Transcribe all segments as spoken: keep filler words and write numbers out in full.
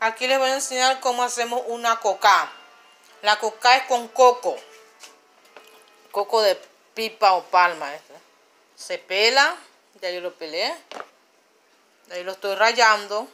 Aquí les voy a enseñar cómo hacemos una coca. La coca es con coco. Coco de pipa o palma. Se pela. Ya yo lo pelé. Ahí lo estoy rallando.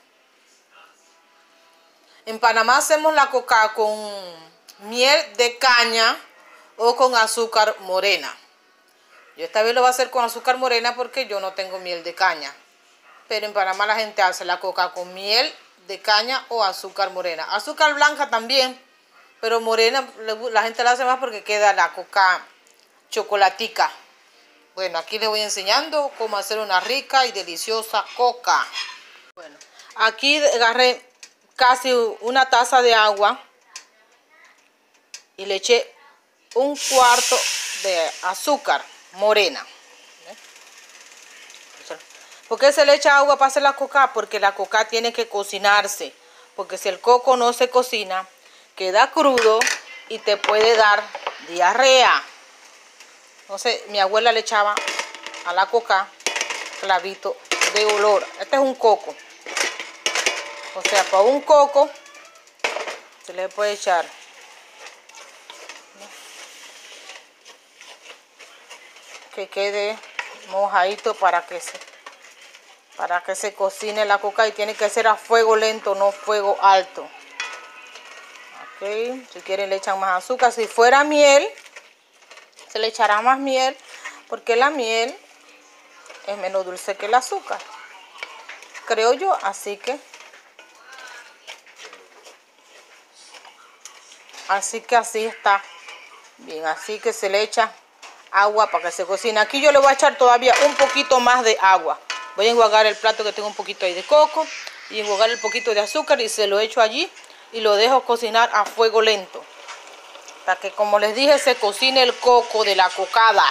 En Panamá hacemos la coca con miel de caña o con azúcar morena. Yo esta vez lo voy a hacer con azúcar morena porque yo no tengo miel de caña. Pero en Panamá la gente hace la coca con miel de caña o azúcar morena. Azúcar blanca también, pero morena la gente la hace más porque queda la coca chocolatica. Bueno, aquí les voy enseñando cómo hacer una rica y deliciosa coca. Bueno, aquí agarré casi una taza de agua y le eché un cuarto de azúcar morena. ¿Por qué se le echa agua para hacer la coca? Porque la coca tiene que cocinarse. Porque si el coco no se cocina, queda crudo y te puede dar diarrea. Entonces, mi abuela le echaba a la coca clavito de olor. Este es un coco. O sea, para un coco se le puede echar que quede mojadito para que se para que se cocine la coca, y tiene que ser a fuego lento, no fuego alto. Ok, si quieren le echan más azúcar. Si fuera miel, se le echará más miel, porque la miel es menos dulce que el azúcar, creo yo. Así que así que así está bien. Así que se le echa agua para que se cocine. Aquí yo le voy a echar todavía un poquito más de agua. Voy a enjuagar el plato que tengo un poquito ahí de coco y enjuagar el poquito de azúcar y se lo echo allí y lo dejo cocinar a fuego lento hasta que, como les dije, se cocine el coco de la cocada.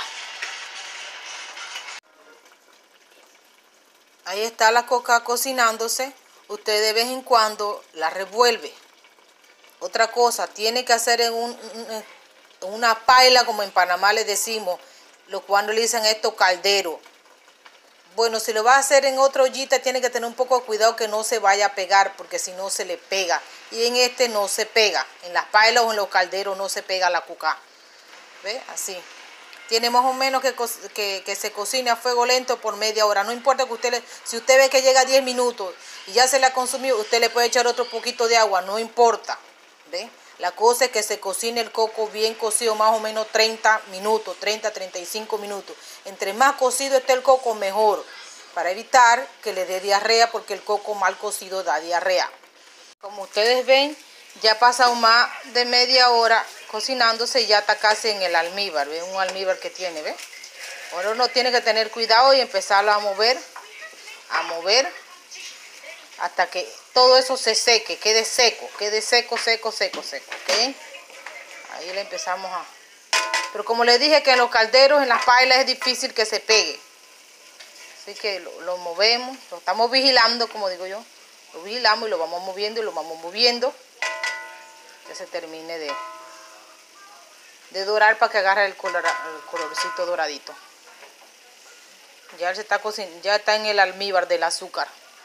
Ahí está la coca cocinándose. Usted de vez en cuando la revuelve. Otra cosa, tiene que hacer en, un, en una paila, como en Panamá le decimos, lo cuando le dicen esto caldero. Bueno, si lo va a hacer en otra ollita, tiene que tener un poco de cuidado que no se vaya a pegar, porque si no se le pega. Y en este no se pega. En las pailas o en los calderos no se pega la coca. ¿Ve? Así. Tiene más o menos que, que, que se cocine a fuego lento por media hora. No importa que usted, le, si usted ve que llega a diez minutos y ya se la consumió, usted le puede echar otro poquito de agua, no importa. ¿Ve? La cosa es que se cocine el coco bien cocido, más o menos treinta minutos, treinta a treinta y cinco minutos. Entre más cocido esté el coco, mejor, para evitar que le dé diarrea, porque el coco mal cocido da diarrea. Como ustedes ven, ya ha pasado más de media hora cocinándose y ya está casi en el almíbar. ¿Ven? Un almíbar que tiene, ¿ven? Ahora uno tiene que tener cuidado y empezarlo a mover, a mover, hasta que todo eso se seque, quede seco, quede seco, seco, seco, seco, ¿ok? Ahí le empezamos a... Pero como les dije que en los calderos, en las pailas es difícil que se pegue. Así que lo, lo movemos, lo estamos vigilando, como digo yo. Lo vigilamos y lo vamos moviendo y lo vamos moviendo. Que se termine de, de dorar para que agarre el, color, el colorcito doradito. Ya, se está cocinando, ya está en el almíbar del azúcar.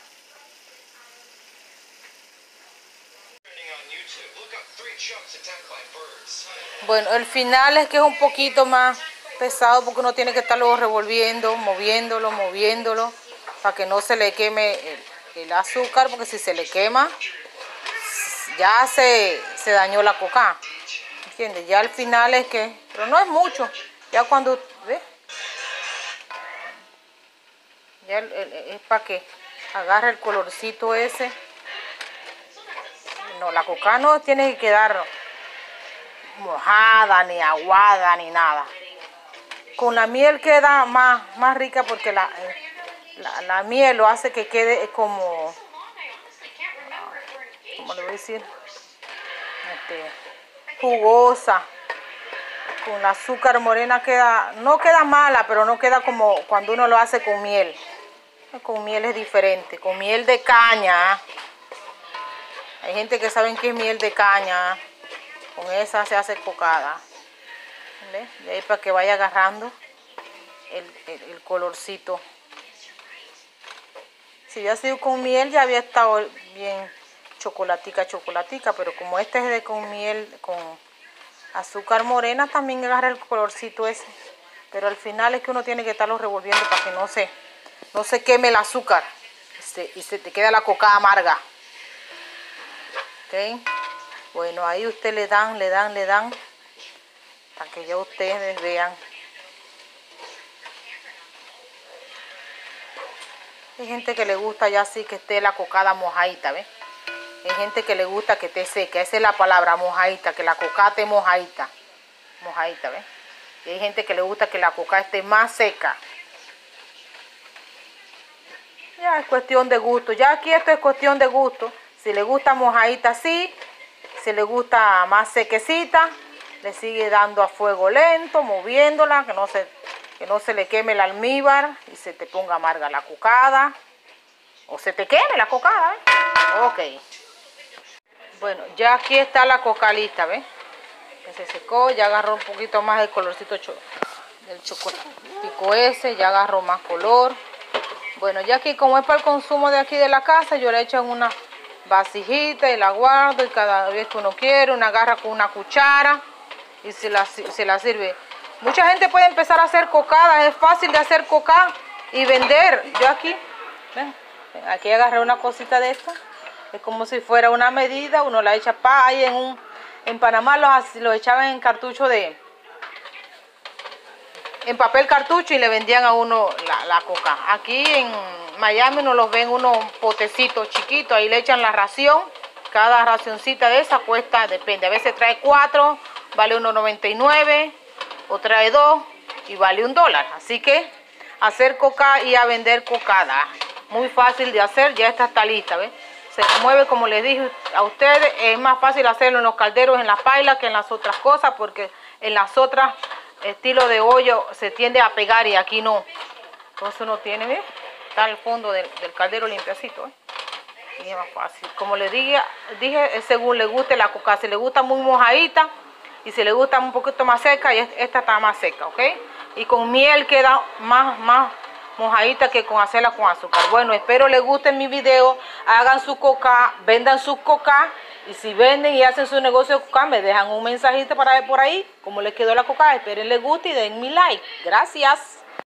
Bueno, el final es que es un poquito más pesado porque uno tiene que estarlo revolviendo, moviéndolo, moviéndolo, para que no se le queme el, el azúcar, porque si se le quema, ya se, se dañó la coca. ¿Entiendes? Ya al final es que, pero no es mucho, ya cuando, ¿ves? Ya el, el, es para que agarre el colorcito ese. No, la coca no tiene que quedar mojada, ni aguada, ni nada. Con la miel queda más, más rica, porque la, la, la miel lo hace que quede como, ¿cómo le voy a decir? Este, jugosa. Con la azúcar morena queda, no queda mala, pero no queda como cuando uno lo hace con miel. Con miel es diferente, con miel de caña. Hay gente que saben que es miel de caña. Con esa se hace cocada. ¿Ves? De ahí para que vaya agarrando el, el, el colorcito. Si hubiera sido con miel, ya había estado bien chocolatica, chocolatica, pero como este es de con miel, con azúcar morena, también agarra el colorcito ese. Pero al final es que uno tiene que estarlo revolviendo para que no se, no se queme el azúcar y se, y se te queda la coca amarga. ¿Ok? Bueno, ahí ustedes le dan, le dan, le dan, para que ya ustedes vean. Hay gente que le gusta ya así que esté la cocada mojadita, ¿ves? Hay gente que le gusta que esté seca, esa es la palabra, mojadita, que la coca esté mojadita. Mojadita, ¿ves? Y hay gente que le gusta que la coca esté más seca. Ya es cuestión de gusto, ya aquí esto es cuestión de gusto. Si le gusta mojadita así, si le gusta más sequecita, le sigue dando a fuego lento, moviéndola, que no se... que no se le queme el almíbar y se te ponga amarga la cocada. O se te queme la cocada, ¿eh? Ok. Bueno, ya aquí está la coca lista, ¿ves? Que se secó, ya agarró un poquito más el colorcito cho del chocolatico ese, ya agarró más color. Bueno, ya aquí como es para el consumo de aquí de la casa, yo le echo en una vasijita y la guardo y cada vez que uno quiere, una agarra con una cuchara y se la, se la sirve. Mucha gente puede empezar a hacer cocadas, es fácil de hacer coca y vender. Yo aquí, ven, aquí agarré una cosita de esta, es como si fuera una medida, uno la echa pa ahí en un, en Panamá los, los echaban en cartucho de, en papel cartucho y le vendían a uno la, la coca. Aquí en Miami nos los ven unos potecitos chiquitos, ahí le echan la ración, cada racioncita de esa cuesta, depende, a veces trae cuatro, vale uno noventa y nueve. O trae dos y vale un dólar. Así que hacer coca y a vender cocada. Muy fácil de hacer, ya esta está lista, ¿ves? Se mueve como les dije a ustedes. Es más fácil hacerlo en los calderos, en las pailas, que en las otras cosas, porque en las otras estilo de hoyo se tiende a pegar y aquí no. Entonces uno tiene, ¿ves? Está al fondo del, del caldero limpiacito, ¿eh? Y es más fácil. Como les dije, dije, según le guste la coca. Si le gusta muy mojadita, y si le gusta un poquito más seca, y esta está más seca, ¿ok? Y con miel queda más, más mojadita que con hacerla con azúcar. Bueno, espero les guste mi video. Hagan su coca, vendan su coca. Y si venden y hacen su negocio de coca, me dejan un mensajito para ver por ahí cómo les quedó la coca. Espero les guste y den mi like. Gracias.